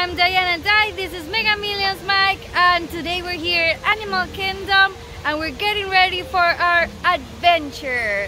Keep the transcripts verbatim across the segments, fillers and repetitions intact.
I'm Diana Dye, this is Mega Millions Mike, and today we're here at Animal Kingdom and we're getting ready for our adventure.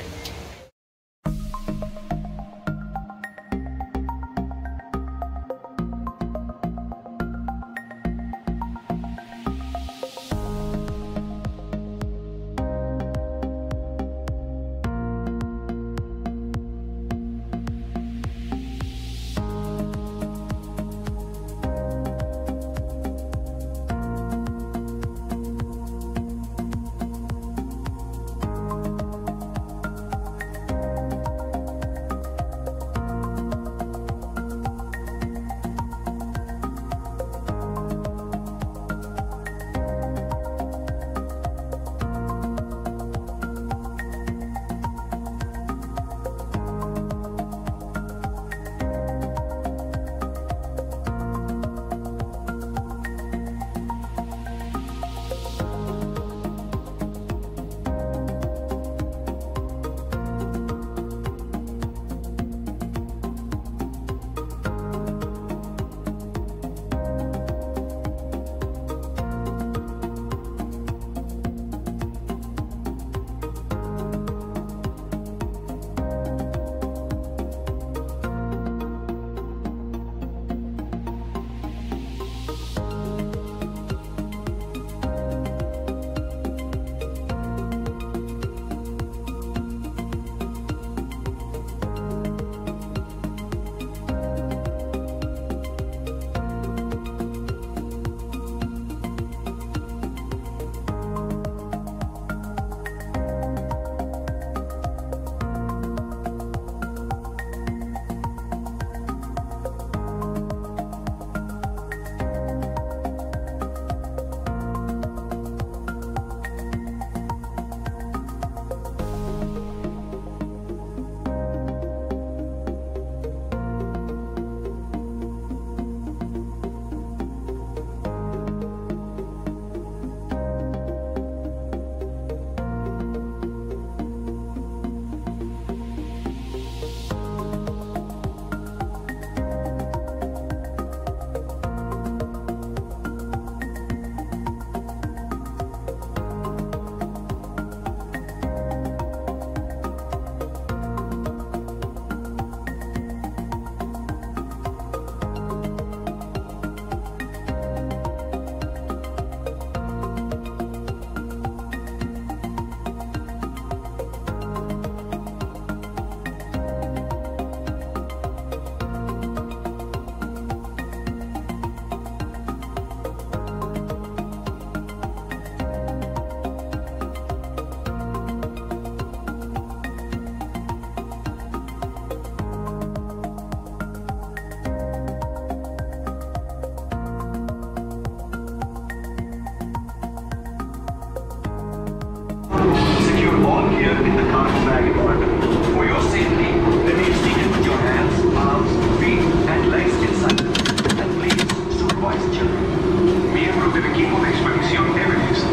All gear in the cargo bag equipment. For your safety, remain seated with your hands, arms, feet, and legs inside. And please, supervise children. Miembros del equipo de expedición Everest.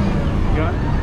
Got it?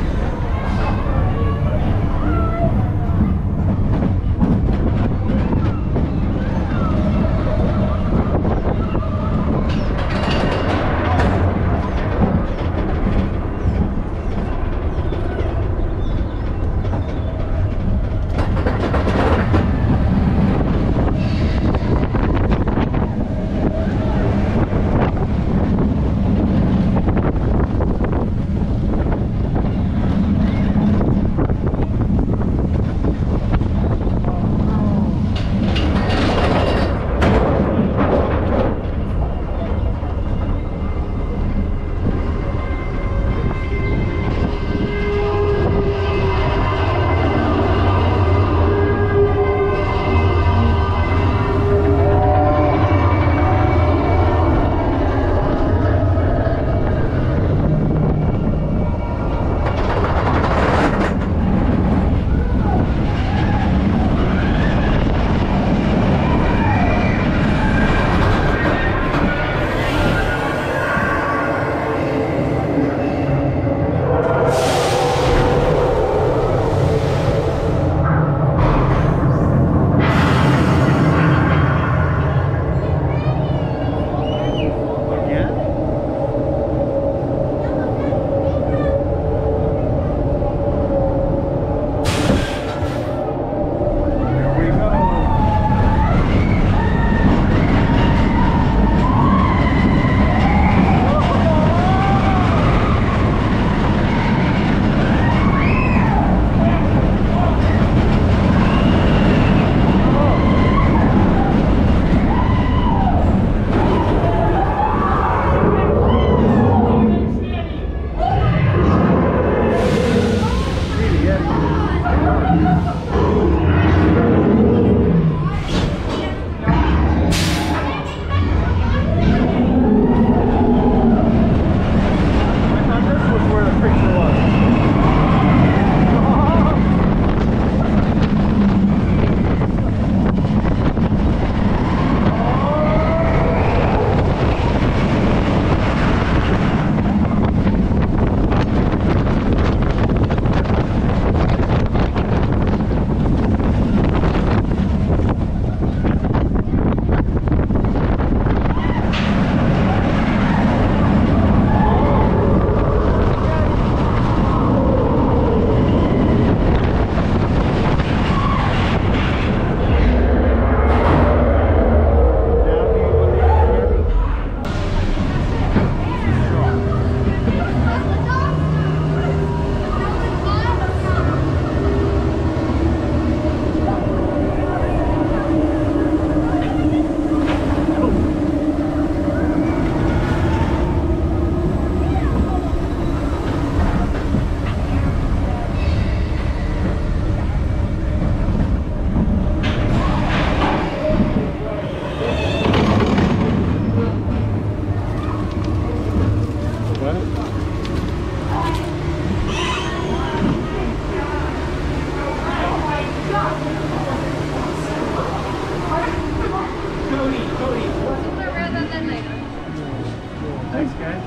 Super red and then later. Thanks, guys.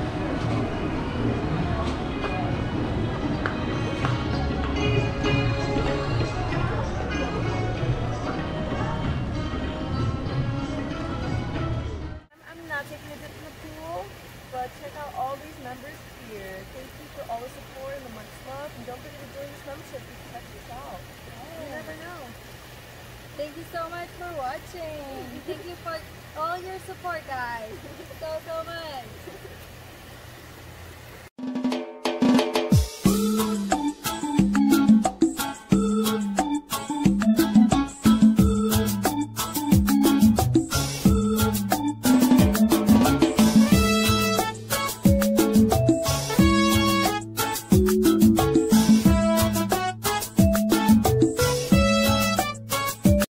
I'm not taking a dip in the pool, but check out all these members here. Thank you for all the support and the much love, and don't forget to join this membership to protect yourself. You never know. Thank you so much for watching. Thank you for all your support, guys. So, so much.